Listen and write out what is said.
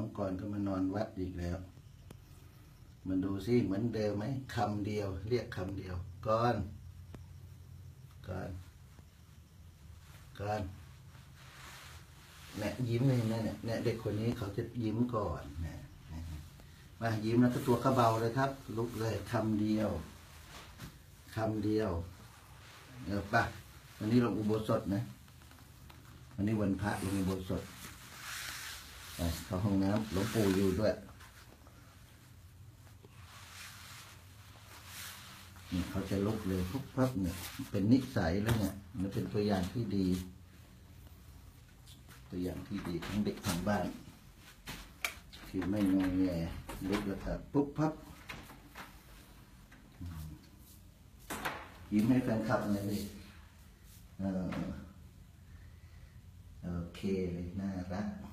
องกรก็มานอนวัดอีกแล้วมาดูซิเหมือนเดิมไหมคำเดียวเรียกคำเดียวก่อนเนี่ยยิ้มเลยนะเนี่ยเด็กคนนี้เขาจะยิ้มก่อนนะมายิ้มแล้วก็ตัวเขาเบาเลยครับลุกเลยคำเดียวป่ะวันนี้ลงอุโบสถนะวันนี้วันพระลงอุโบสถไปเข้าห้องน้ำหลวงปู่อยู่ด้วยนี่เขาจะลุกเลยพุกพับเนี่ยเป็นนิสัยแล้วเนี่ยมันเป็นตัวอย่างที่ดีทั้งเด็กทั้งบ้านที่ไม่งอแงลุกแล้วครับปุ๊บพับยิ้มให้แฟนคลับหน่อยดิโอเคเลยน่ารัก